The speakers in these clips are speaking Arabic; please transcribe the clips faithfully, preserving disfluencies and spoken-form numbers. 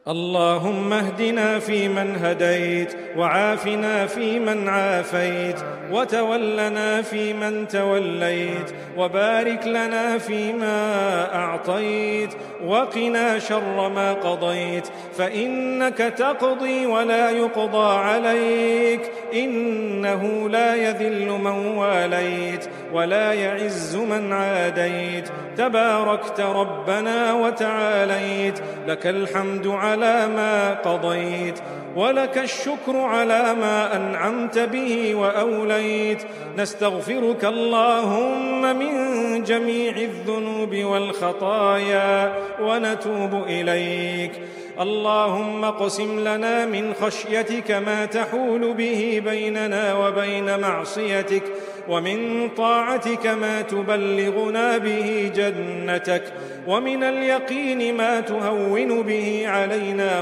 اللهم اهدنا فيمن هديت، وعافنا فيمن عافيت، وتولنا فيمن توليت، وبارك لنا فيما أعطيت، وقنا شر ما قضيت، فإنك تقضي ولا يقضى عليك، إنه لا يذل من واليت ولا يعز من عاديت، تباركت ربنا وتعاليت، لك الحمد على ما قضيت، ولك الشكر على ما أنعمت به وأوليت. نستغفرك اللهم من جميع الذنوب والخطايا ونتوب إليك. اللهم اقسم لنا من خشيتك ما تحول به بيننا وبين معصيتك، ومن طاعتك ما تبلغنا به جنتك، ومن اليقين ما تهون به علينا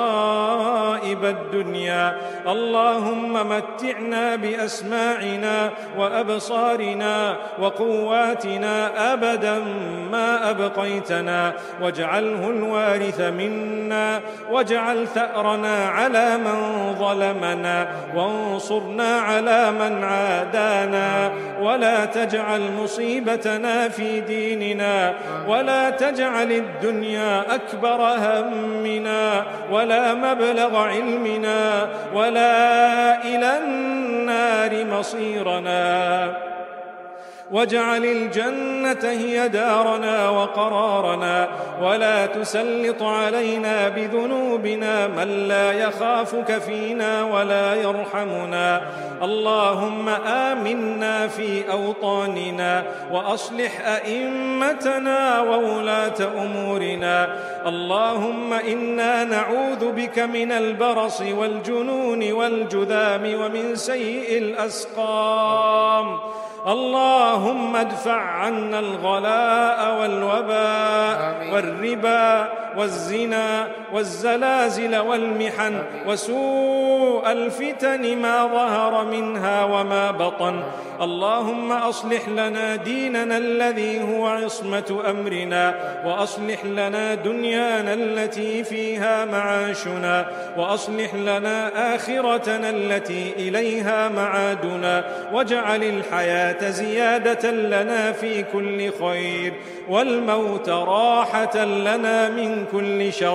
مصائب الدنيا. اللهم متعنا بأسماعنا وأبصارنا وقواتنا أبدا ما أبقيتنا، واجعله الوارث منا، واجعل ثأرنا على من ظلمنا، وانصرنا على من عادانا، ولا تجعل مصيبتنا في ديننا، ولا تجعل الدنيا أكبر همنا ولا مبلغ علمنا ولا إلى النار مصيرنا، واجعل الجنة هي دارنا وقرارنا، ولا تسلط علينا بذنوبنا من لا يخافك فينا ولا يرحمنا. اللهم آمنا في أوطاننا، وأصلح أئمتنا وولاة أمورنا. اللهم إنا نعوذ بك من البرص والجنون والجذام ومن سيء الأسقام. اللهم ادفع عنا الغلاء والوباء والربا والزنا والزلازل والمحن وسوء الفتن ما ظهر منها وما بطن. اللهم أصلح لنا ديننا الذي هو عصمة أمرنا، وأصلح لنا دنيانا التي فيها معاشنا، وأصلح لنا آخرتنا التي إليها معادنا، واجعل الحياة زيادة لنا في كل خير، والموت راحة لنا من كل شر.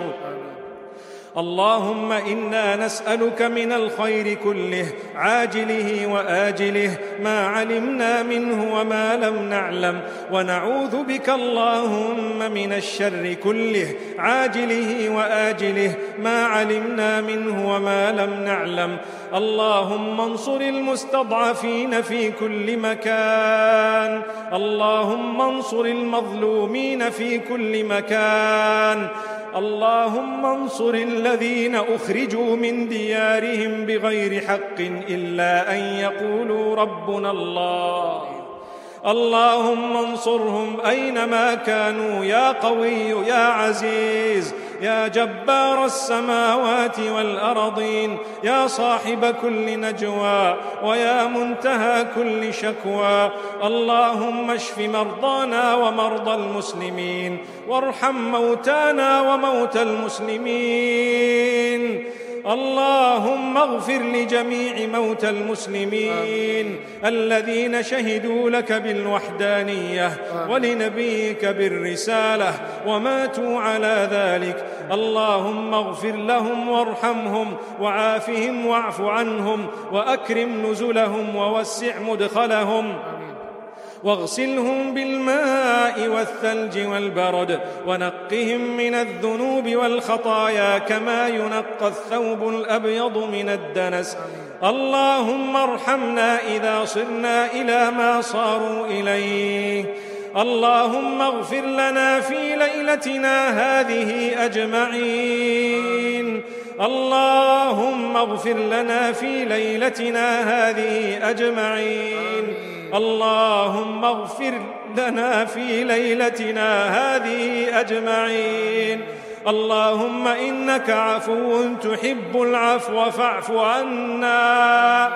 اللهم إنا نسألك من الخير كله عاجله وآجله ما علمنا منه وما لم نعلم، ونعوذ بك اللهم من الشر كله عاجله وآجله ما علمنا منه وما لم نعلم. اللهم انصر المستضعفين في كل مكان، اللهم انصر المظلومين في كل مكان، اللهم انصر الذين أخرجوا من ديارهم بغير حق إلا أن يقولوا ربنا الله. اللهم انصرهم أينما كانوا يا قوي يا عزيز يا جبار السماوات والأرضين، يا صاحب كل نجوى ويا منتهى كل شكوى. اللهم اشف مرضانا ومرضى المسلمين، وارحم موتانا وموتى المسلمين. اللهم اغفر لجميع موتى المسلمين الذين شهدوا لك بالوحدانية ولنبيك بالرسالة وماتوا على ذلك. اللهم اغفر لهم وارحمهم وعافهم واعف عنهم وأكرم نزلهم ووسع مدخلهم، واغسلهم بالماء والثلج والبرد، ونقهم من الذنوب والخطايا كما ينقى الثوب الأبيض من الدنس. اللهم ارحمنا إذا صرنا إلى ما صاروا إليه. اللهم اغفر لنا في ليلتنا هذه أجمعين. اللهم اغفر لنا في ليلتنا هذه أجمعين. اللهم اغفر لنا في ليلتنا هذه أجمعين. اللهم إنك عفو تحب العفو فاعف عنا.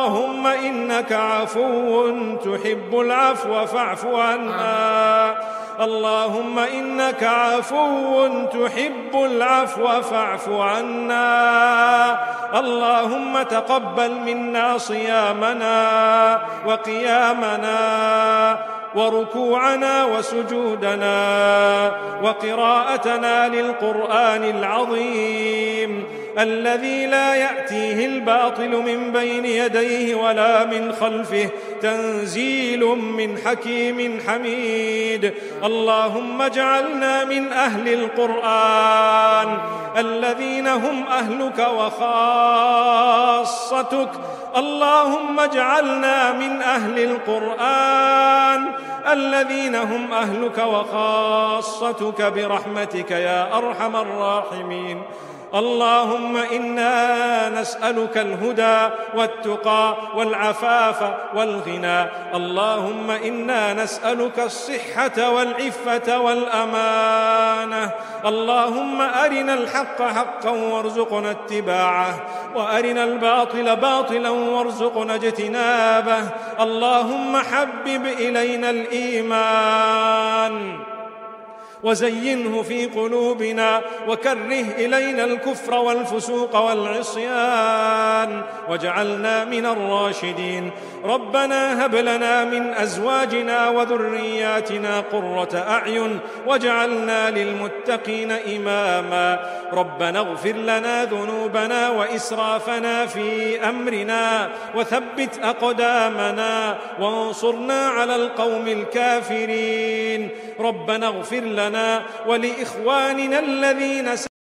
اللهم إنك عفو تحب العفو فاعف عنا. اللهم إنك عفو تحب العفو فاعف عنا. اللهم تقبل منا صيامنا وقيامنا وركوعنا وسجودنا وقراءتنا للقرآن العظيم الذي لا يأتيه الباطل من بين يديه ولا من خلفه، تنزيل من حكيم حميد. اللهم اجعلنا من أهل القرآن الذين هم أهلك وخاصتك. اللهم اجعلنا من أهل القرآن الذين هم أهلك وخاصتك برحمتك يا أرحم الراحمين. اللهم إنا نسألك الهدى والتقى والعفاف والغنى. اللهم إنا نسألك الصحة والعفة والأمانة. اللهم أرنا الحق حقا وارزقنا اتباعه، وأرنا الباطل باطلا وارزقنا اجتنابه. اللهم حبب إلينا الإيمان وزينه في قلوبنا، وكره إلينا الكفر والفسوق والعصيان، واجعلنا من الراشدين. ربنا هب لنا من أزواجنا وذرياتنا قرة أعين واجعلنا للمتقين إماما. ربنا اغفر لنا ذنوبنا وإسرافنا في أمرنا وثبت أقدامنا وانصرنا على القوم الكافرين. ربنا اغفر لنا ولإخواننا الذين